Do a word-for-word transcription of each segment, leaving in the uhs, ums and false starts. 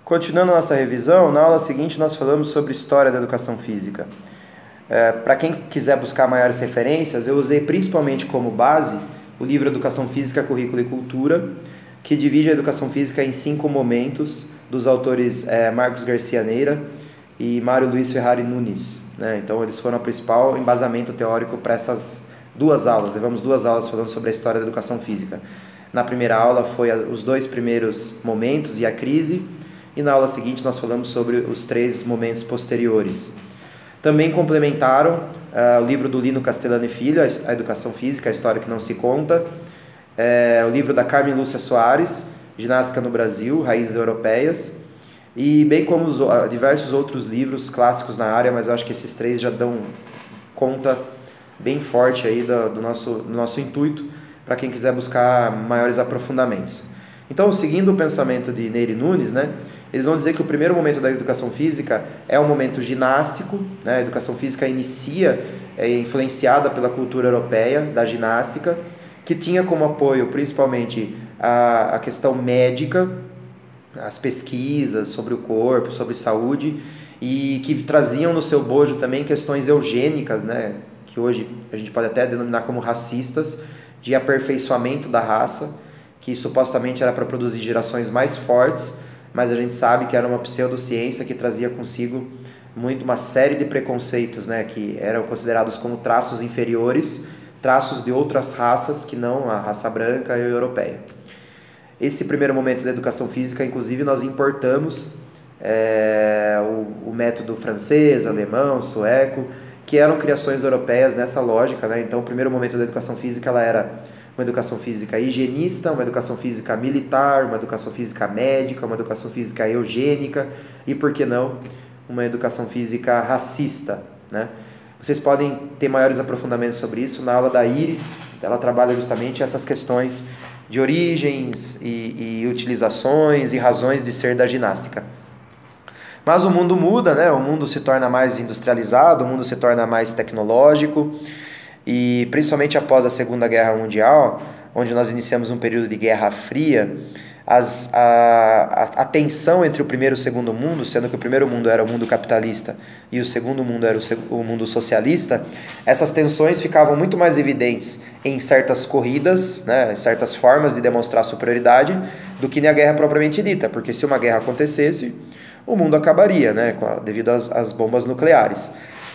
Continuando a nossa revisão, na aula seguinte nós falamos sobre história da educação física. É, para quem quiser buscar maiores referências, eu usei principalmente como base o livro Educação Física, Currículo e Cultura, que divide a educação física em cinco momentos, dos autores é, Marcos Garcia Neira e Mário Luiz Ferrari Nunes. Né? Então eles foram o principal embasamento teórico para essas duas aulas. Levamos duas aulas falando sobre a história da educação física. Na primeira aula foi os dois primeiros momentos e a crise, e na aula seguinte nós falamos sobre os três momentos posteriores. Também complementaram uh, o livro do Lino Castellano e Filho, A Educação Física, a História que Não Se Conta, é, o livro da Carmen Lúcia Soares, Ginástica no Brasil, Raízes Europeias, e bem como os, uh, diversos outros livros clássicos na área, mas eu acho que esses três já dão conta bem forte aí do, do, nosso, do nosso intuito, para quem quiser buscar maiores aprofundamentos. Então, seguindo o pensamento de Neira e Nunes, né, eles vão dizer que o primeiro momento da educação física é um momento ginástico, né? A educação física inicia, é influenciada pela cultura europeia da ginástica, que tinha como apoio principalmente a, a questão médica, as pesquisas sobre o corpo, sobre saúde, e que traziam no seu bojo também questões eugênicas, né? Que hoje a gente pode até denominar como racistas, de aperfeiçoamento da raça, que supostamente era para produzir gerações mais fortes, mas a gente sabe que era uma pseudociência que trazia consigo muito uma série de preconceitos, né, que eram considerados como traços inferiores, traços de outras raças que não a raça branca e a europeia. Esse primeiro momento da educação física, inclusive, nós importamos é, o, o método francês, alemão, sueco, que eram criações europeias nessa lógica, né? Então, o primeiro momento da educação física ela era uma educação física higienista, uma educação física militar, uma educação física médica, uma educação física eugênica e, por que não, uma educação física racista, né? Vocês podem ter maiores aprofundamentos sobre isso na aula da Iris. Ela trabalha justamente essas questões de origens e, e utilizações e razões de ser da ginástica. Mas o mundo muda, né? O mundo se torna mais industrializado, o mundo se torna mais tecnológico, e principalmente após a Segunda Guerra Mundial, onde nós iniciamos um período de Guerra Fria, as, a, a, a tensão entre o primeiro e o segundo mundo, sendo que o primeiro mundo era o mundo capitalista e o segundo mundo era o, o mundo socialista, essas tensões ficavam muito mais evidentes em certas corridas, né, em certas formas de demonstrar superioridade, do que na guerra propriamente dita, porque se uma guerra acontecesse, o mundo acabaria, né, devido às, às bombas nucleares.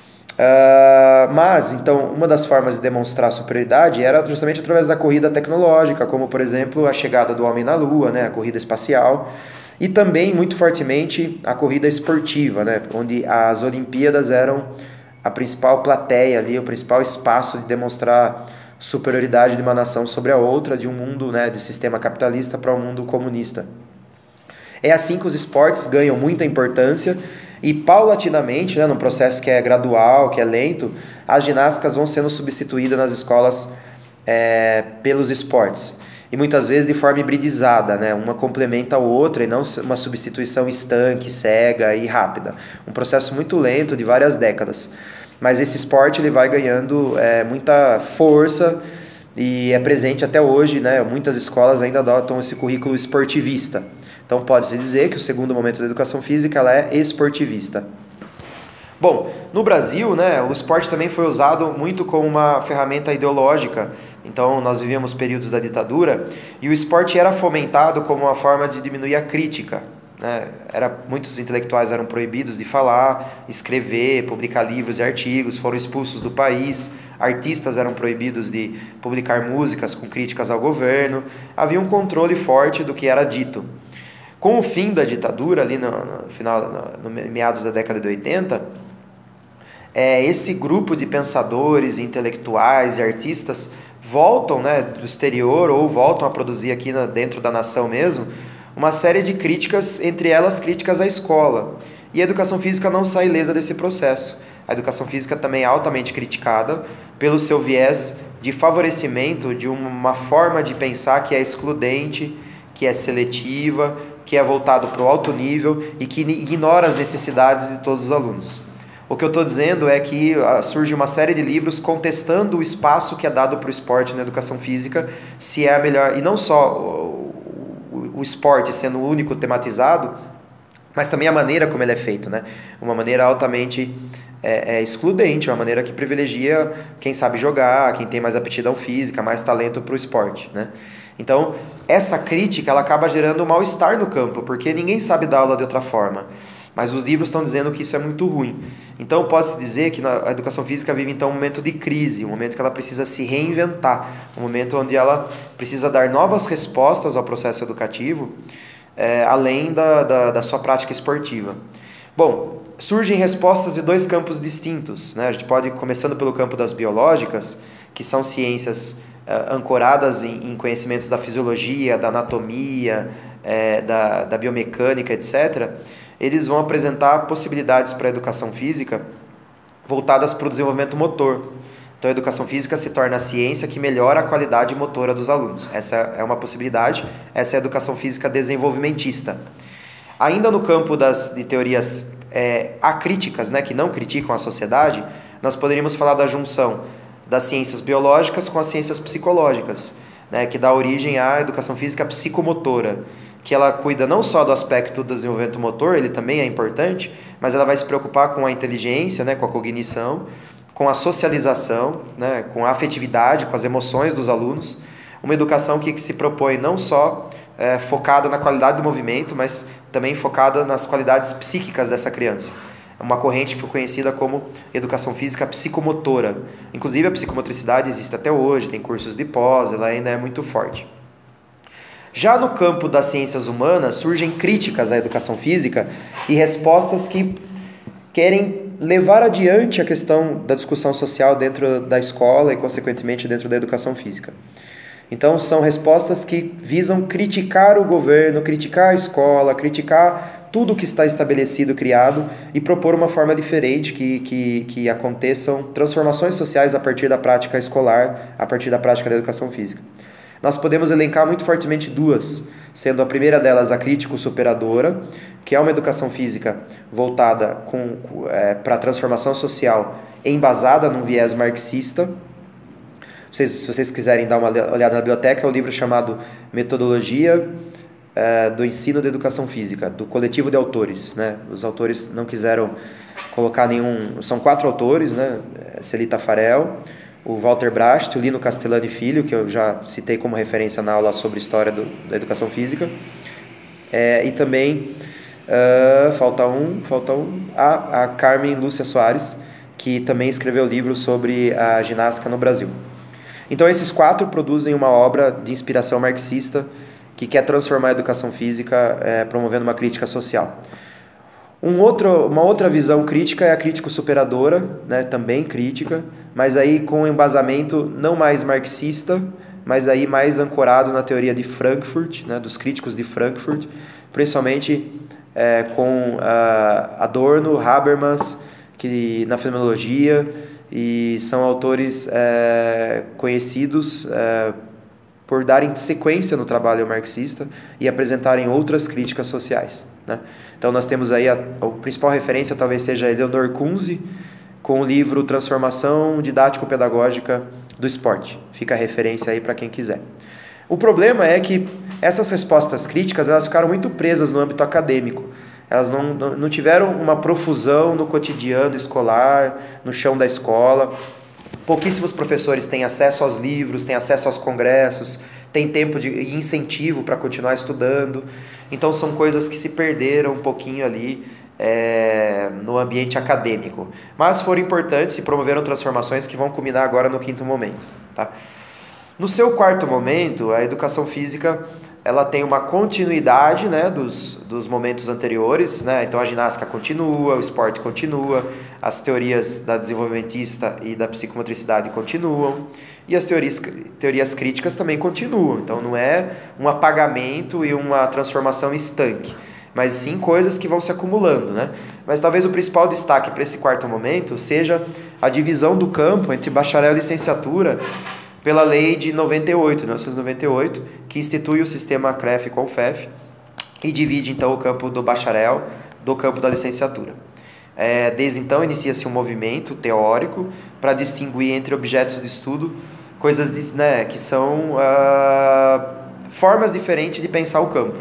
Uh, mas, então, uma das formas de demonstrar superioridade era justamente através da corrida tecnológica, como, por exemplo, a chegada do homem na Lua, né, a corrida espacial, e também, muito fortemente, a corrida esportiva, né, onde as Olimpíadas eram a principal plateia ali, o principal espaço de demonstrar superioridade de uma nação sobre a outra, de um mundo, né, de sistema capitalista para um mundo comunista. É assim que os esportes ganham muita importância e, paulatinamente, né, num processo que é gradual, que é lento, as ginásticas vão sendo substituídas nas escolas é, pelos esportes. E muitas vezes de forma hibridizada, né? Uma complementa a outra e não uma substituição estanque, cega e rápida. Um processo muito lento, de várias décadas. Mas esse esporte ele vai ganhando é, muita força e é presente até hoje, né? Muitas escolas ainda adotam esse currículo esportivista. Então pode-se dizer que o segundo momento da educação física ela é esportivista. Bom, no Brasil, né, o esporte também foi usado muito como uma ferramenta ideológica. Então nós vivíamos períodos da ditadura e o esporte era fomentado como uma forma de diminuir a crítica. Né? Era, muitos intelectuais eram proibidos de falar, escrever, publicar livros e artigos, foram expulsos do país, artistas eram proibidos de publicar músicas com críticas ao governo, havia um controle forte do que era dito. Com o fim da ditadura, ali no, no final, no, no meados da década de oitenta, é, esse grupo de pensadores, intelectuais e artistas voltam, né, do exterior ou voltam a produzir aqui na, dentro da nação mesmo, uma série de críticas, entre elas críticas à escola. E a educação física não sai ilesa desse processo. A educação física também é altamente criticada pelo seu viés de favorecimento de uma forma de pensar que é excludente, que é seletiva, que é voltado para o alto nível e que ignora as necessidades de todos os alunos. O que eu estou dizendo é que surge uma série de livros contestando o espaço que é dado para o esporte na educação física, se é a melhor, e não só o, o, o esporte sendo o único tematizado, mas também a maneira como ele é feito, né? Uma maneira altamente é, é, excludente, uma maneira que privilegia quem sabe jogar, quem tem mais aptidão física, mais talento para o esporte, né? Então, essa crítica ela acaba gerando um mal-estar no campo, porque ninguém sabe dar aula de outra forma. Mas os livros estão dizendo que isso é muito ruim. Então, pode-se dizer que a educação física vive, então, um momento de crise, um momento que ela precisa se reinventar, um momento onde ela precisa dar novas respostas ao processo educativo, é, além da, da, da sua prática esportiva. Bom, surgem respostas de dois campos distintos, né? A gente pode, começando pelo campo das biológicas, que são ciências é, ancoradas em, em conhecimentos da fisiologia, da anatomia, é, da, da biomecânica, etcétera, eles vão apresentar possibilidades para a educação física voltadas para o desenvolvimento motor. Então, a educação física se torna a ciência que melhora a qualidade motora dos alunos. Essa é uma possibilidade, essa é a educação física desenvolvimentista. Ainda no campo das, de teorias é, acríticas, né, que não criticam a sociedade, nós poderíamos falar da junção das ciências biológicas com as ciências psicológicas, né, que dá origem à educação física psicomotora, que ela cuida não só do aspecto do desenvolvimento motor, ele também é importante, mas ela vai se preocupar com a inteligência, né, com a cognição, com a socialização, né, com a afetividade, com as emoções dos alunos. Uma educação que se propõe não só é, focada na qualidade do movimento, mas também focada nas qualidades psíquicas dessa criança. É uma corrente que foi conhecida como educação física psicomotora. Inclusive a psicomotricidade existe até hoje, tem cursos de pós, ela ainda é muito forte. Já no campo das ciências humanas, surgem críticas à educação física e respostas que querem levar adiante a questão da discussão social dentro da escola e, consequentemente, dentro da educação física. Então, são respostas que visam criticar o governo, criticar a escola, criticar tudo que está estabelecido, criado, e propor uma forma diferente, que, que, que aconteçam transformações sociais a partir da prática escolar, a partir da prática da educação física. Nós podemos elencar muito fortemente duas, sendo a primeira delas a crítico-superadora, que é uma educação física voltada com, é, para a transformação social, embasada num viés marxista. Vocês, se vocês quiserem dar uma olhada na biblioteca, é um livro chamado Metodologia é, do Ensino da Educação Física, do coletivo de autores, né? Os autores não quiseram colocar nenhum... São quatro autores, né? Celita Farel, o Walter Bracht, o Lino Castellani Filho, que eu já citei como referência na aula sobre história do, da educação física, é, e também, uh, falta um, falta um a, a Carmen Lúcia Soares, que também escreveu livro sobre a ginástica no Brasil. Então esses quatro produzem uma obra de inspiração marxista que quer transformar a educação física é, promovendo uma crítica social. Um outro, uma outra visão crítica é a crítico-superadora, né, também crítica, mas aí com um embasamento não mais marxista, mas aí mais ancorado na teoria de Frankfurt, né, dos críticos de Frankfurt, principalmente é, com uh, Adorno, Habermas, que, na fenomenologia, e são autores é, conhecidos é, por darem sequência no trabalho marxista e apresentarem outras críticas sociais, né? Então nós temos aí a, a principal referência talvez seja Eleonor Kunze, com o livro Transformação Didático-Pedagógica do Esporte. Fica a referência aí para quem quiser. O problema é que essas respostas críticas elas ficaram muito presas no âmbito acadêmico. Elas não, não, não tiveram uma profusão no cotidiano escolar, no chão da escola. Pouquíssimos professores têm acesso aos livros, têm acesso aos congressos, têm tempo de e incentivo para continuar estudando. Então são coisas que se perderam um pouquinho ali é, no ambiente acadêmico. Mas foram importantes e promoveram transformações que vão culminar agora no quinto momento. Tá? No seu quarto momento, a educação física ela tem uma continuidade, né, dos, dos momentos anteriores, né? Então a ginástica continua, o esporte continua, as teorias da desenvolvimentista e da psicomotricidade continuam, e as teorias, teorias críticas também continuam. Então não é um apagamento e uma transformação estanque, mas sim coisas que vão se acumulando, né? Mas talvez o principal destaque para esse quarto momento seja a divisão do campo entre bacharel e licenciatura pela lei de noventa e oito, mil novecentos e noventa e oito, que institui o sistema C R E F com F E F e divide então o campo do bacharel do campo da licenciatura. É, desde então inicia-se um movimento teórico para distinguir entre objetos de estudo coisas né, que são uh, formas diferentes de pensar o campo.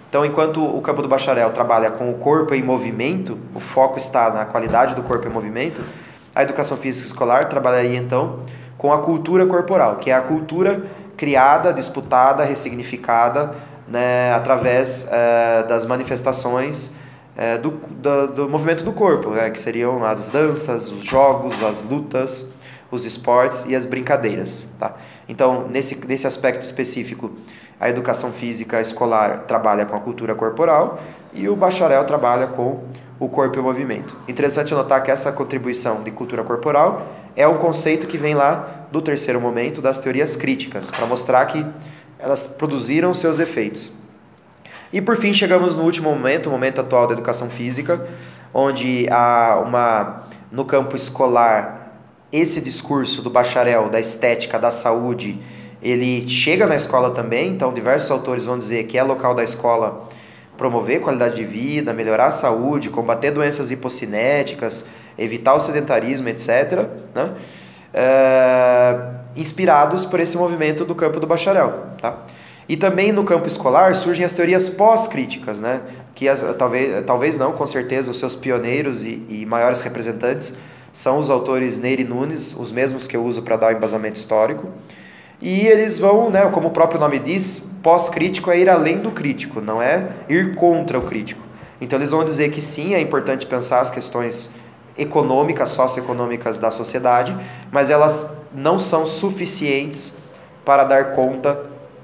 Então, enquanto o campo do bacharel trabalha com o corpo em movimento, o foco está na qualidade do corpo em movimento, a educação física escolar trabalharia, então, com a cultura corporal, que é a cultura criada, disputada, ressignificada, né, através é, das manifestações é, do, do, do movimento do corpo, né, que seriam as danças, os jogos, as lutas, os esportes e as brincadeiras. Tá? Então, nesse, nesse aspecto específico, a educação física escolar trabalha com a cultura corporal e o bacharel trabalha com o corpo em movimento. Interessante notar que essa contribuição de cultura corporal é um conceito que vem lá do terceiro momento das teorias críticas, para mostrar que elas produziram seus efeitos. E por fim chegamos no último momento, o momento atual da educação física, onde há uma, no campo escolar, esse discurso do bacharel, da estética, da saúde, ele chega na escola também. Então diversos autores vão dizer que é local da escola promover qualidade de vida, melhorar a saúde, combater doenças hipocinéticas, evitar o sedentarismo, etcétera, né? É, inspirados por esse movimento do campo do bacharel. Tá? E também no campo escolar surgem as teorias pós-críticas, né? Que talvez, talvez não, com certeza, os seus pioneiros e, e maiores representantes são os autores Neyre e Nunes, os mesmos que eu uso para dar o embasamento histórico. E eles vão, né, como o próprio nome diz, pós-crítico é ir além do crítico, não é ir contra o crítico. Então eles vão dizer que sim, é importante pensar as questões econômicas, socioeconômicas da sociedade, mas elas não são suficientes para dar conta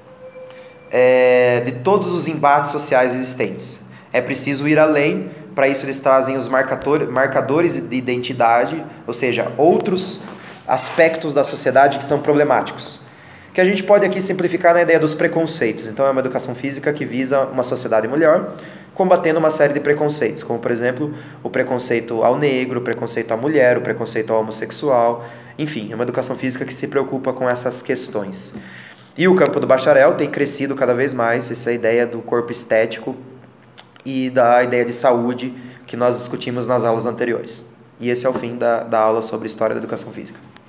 é, de todos os embates sociais existentes. É preciso ir além. Para isso eles trazem os marcadores, marcadores de identidade, ou seja, outros aspectos da sociedade que são problemáticos. Que a gente pode aqui simplificar na ideia dos preconceitos. Então é uma educação física que visa uma sociedade melhor, combatendo uma série de preconceitos, como por exemplo o preconceito ao negro, o preconceito à mulher, o preconceito ao homossexual, enfim, é uma educação física que se preocupa com essas questões. E o campo do bacharel tem crescido cada vez mais essa ideia do corpo estético e da ideia de saúde que nós discutimos nas aulas anteriores. E esse é o fim da, da aula sobre História da Educação Física.